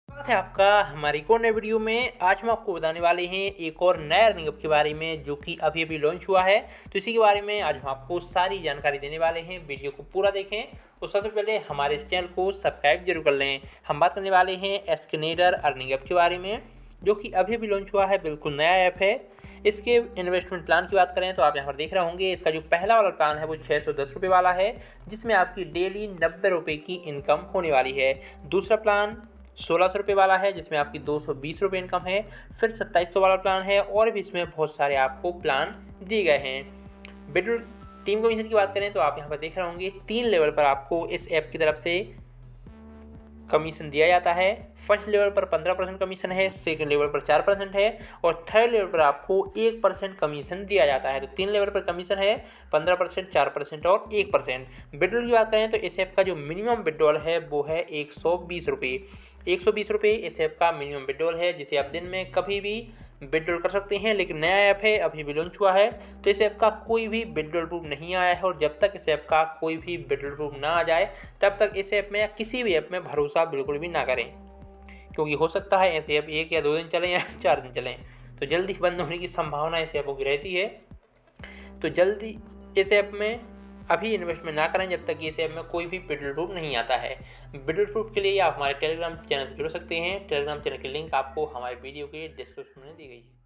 स्वागत है आपका हमारी एक और नए वीडियो में। आज हम आपको बताने वाले हैं एक और नया अर्निंग ऐप के बारे में जो कि अभी अभी लॉन्च हुआ है। तो इसी के बारे में आज हम आपको सारी जानकारी देने वाले हैं। वीडियो को पूरा देखें और सबसे पहले हमारे इस चैनल को सब्सक्राइब जरूर कर लें। हम बात करने वाले हैं एस्केलेटर अर्निंग ऐप के बारे में जो कि अभी अभी लॉन्च हुआ है, बिल्कुल नया ऐप है। इसके इन्वेस्टमेंट प्लान की बात करें तो आप यहाँ पर देख रहे होंगे, इसका जो पहला वाला प्लान है वो 610 रुपये वाला है, जिसमें आपकी डेली 90 रुपये की इनकम होने वाली है। दूसरा प्लान 1600 रुपये वाला है, जिसमें आपकी 220 रुपये इनकम है। फिर 2700 वाला प्लान है और भी इसमें बहुत सारे आपको प्लान दिए गए हैं। बिटल टीम कमीशन की बात करें तो आप यहाँ पर देख रहे होंगे 3 लेवल पर आपको इस ऐप की तरफ से कमीशन दिया जाता है। फर्स्ट लेवल पर 15% कमीशन है, सेकंड लेवल पर 4% है और थर्ड लेवल पर आपको 1% कमीशन दिया जाता है। तो 3 लेवल पर कमीशन है, 15%, 4% और 1%। विड्रॉल की बात करें तो इस ऐप का जो मिनिमम विड्रॉल है वो है 120 रुपये। 120 रुपये इस ऐप का मिनिमम विड्रॉल है, जिसे आप दिन में कभी भी विड्रॉल कर सकते हैं। लेकिन नया ऐप है, अभी भी लॉन्च हुआ है, तो इस ऐप का कोई भी विड्रॉल प्रूफ नहीं आया है। और जब तक इस ऐप का कोई भी विड्रॉल प्रूफ ना आ जाए तब तक इस ऐप में या किसी भी ऐप में भरोसा बिल्कुल भी ना करें, क्योंकि हो सकता है ऐसे ऐप 1 या 2 दिन चलें या 4 दिन चलें, तो जल्दी बंद होने की संभावना इस ऐपों की रहती है। तो जल्दी इस ऐप में अभी इन्वेस्टमेंट ना करें जब तक इस ऐप में कोई भी विड्रॉल प्रूफ नहीं आता है। विड्रॉल प्रूफ के लिए आप हमारे टेलीग्राम चैनल से जुड़ सकते हैं। टेलीग्राम चैनल की लिंक आपको हमारे वीडियो के डिस्क्रिप्शन में दी गई है।